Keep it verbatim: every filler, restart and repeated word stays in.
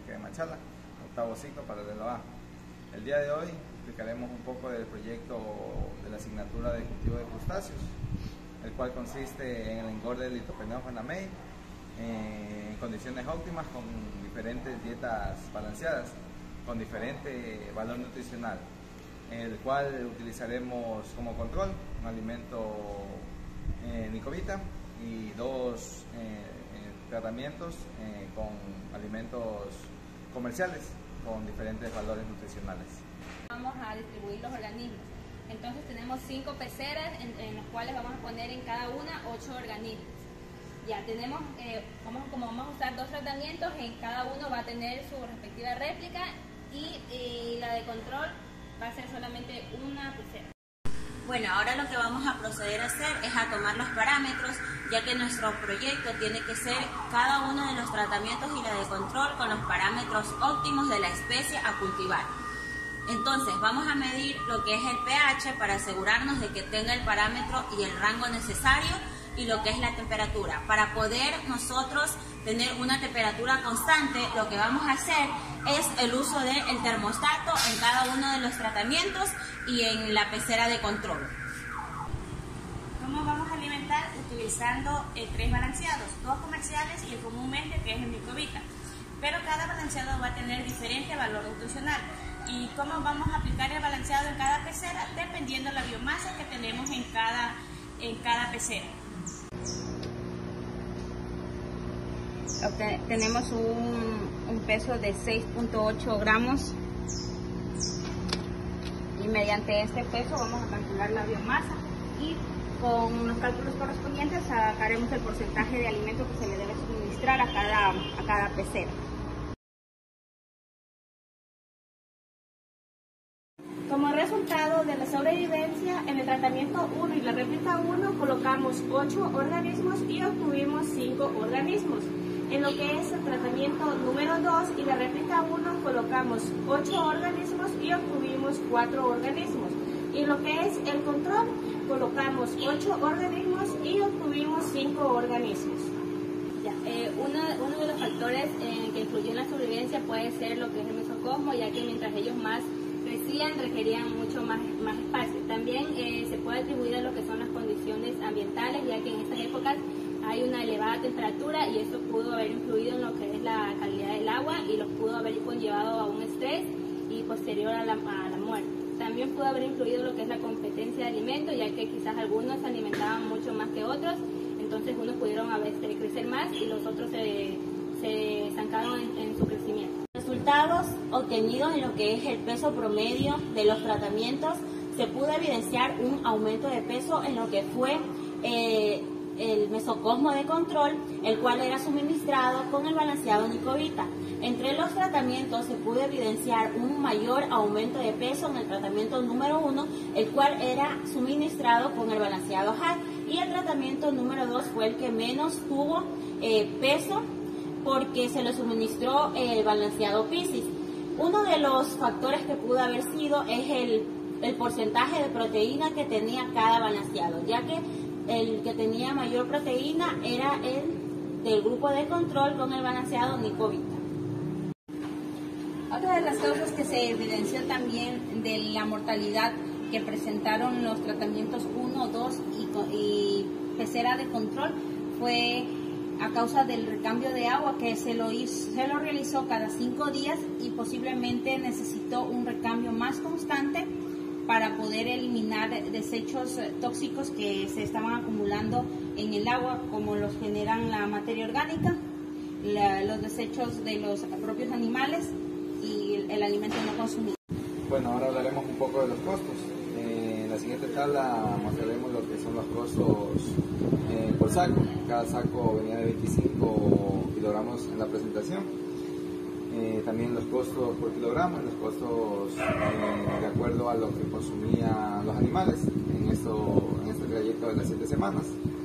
Técnica de Machala, octavo ciclo, paralelo A. El día de hoy explicaremos un poco del proyecto de la asignatura de cultivo de crustáceos, el cual consiste en el engorde del Lithopeneus namei en condiciones óptimas con diferentes dietas balanceadas, con diferente valor nutricional, el cual utilizaremos como control un alimento eh, nicovita y dos eh, eh, tratamientos eh, con alimentos comerciales con diferentes valores nutricionales. Vamos a distribuir los organismos. Entonces tenemos cinco peceras en, en las cuales vamos a poner en cada una ocho organismos. Ya tenemos, eh, vamos, como vamos a usar dos tratamientos, en cada uno va a tener su respectiva réplica y, y la de control va a ser solamente una pecera. Bueno, ahora lo que vamos a proceder a hacer es a tomar los parámetros, ya que nuestro proyecto tiene que ser cada uno de los tratamientos y la de control con los parámetros óptimos de la especie a cultivar. Entonces vamos a medir lo que es el pH para asegurarnos de que tenga el parámetro y el rango necesario, y lo que es la temperatura. Para poder nosotros tener una temperatura constante, lo que vamos a hacer es el uso del termostato en cada uno de los tratamientos y en la pecera de control. ¿Cómo vamos a alimentar? Utilizando eh, tres balanceados, dos comerciales y el comúnmente, que es el nicovita. Pero cada balanceado va a tener diferente valor nutricional. ¿Y cómo vamos a aplicar el balanceado en cada pecera? Dependiendo de la biomasa que tenemos en cada, en cada pecera. Tenemos un, un peso de seis punto ocho gramos y mediante este peso vamos a calcular la biomasa y con los cálculos correspondientes sacaremos el porcentaje de alimento que se le debe suministrar a cada, a cada pecera. Como resultado de la sobrevivencia, en el tratamiento uno y la réplica uno colocamos ocho organismos y obtuvimos cinco organismos. En lo que es el tratamiento número dos y la réplica uno colocamos ocho organismos y obtuvimos cuatro organismos. Y en lo que es el control colocamos ocho organismos y obtuvimos cinco organismos. Ya, eh, uno, uno de los factores eh, que influyó en la sobrevivencia puede ser lo que es el mesocosmo, ya que mientras ellos más crecían requerían mucho más, más espacio. También eh, se puede atribuir a lo que son las condiciones ambientales, ya que en esas épocas hay una elevada temperatura y eso pudo haber influido en lo que es la calidad del agua y los pudo haber conllevado a un estrés y posterior a la, a la muerte. También pudo haber influido lo que es la competencia de alimentos, ya que quizás algunos se alimentaban mucho más que otros, entonces unos pudieron a veces crecer más y los otros se, se estancaron en, en su crecimiento. Resultados obtenidos en lo que es el peso promedio de los tratamientos, se pudo evidenciar un aumento de peso en lo que fue eh, el mesocosmo de control, el cual era suministrado con el balanceado nicovita. Entre los tratamientos se pudo evidenciar un mayor aumento de peso en el tratamiento número uno, el cual era suministrado con el balanceado H A D, y el tratamiento número dos fue el que menos tuvo eh, peso porque se le suministró el balanceado Piscis. Uno de los factores que pudo haber sido es el, el porcentaje de proteína que tenía cada balanceado, ya que el que tenía mayor proteína era el del grupo de control con el balanceado nicovita. Otra de las causas que se evidenció también de la mortalidad que presentaron los tratamientos uno, dos y, y pecera de control fue a causa del recambio de agua que se lo, hizo, se lo realizó cada cinco días y posiblemente necesitó un recambio más constante para poder eliminar desechos tóxicos que se estaban acumulando en el agua, como los generan la materia orgánica, la, los desechos de los propios animales y el, el alimento no consumido. Bueno, ahora hablaremos un poco de los costos. Eh, en la siguiente tabla mostraremos lo que son los costos eh, por saco. Cada saco venía de veinticinco kilogramos en la presentación. Eh, también los costos por kilogramo y los costos eh, de acuerdo a lo que consumían los animales en, esto, en este trayecto de las siete semanas.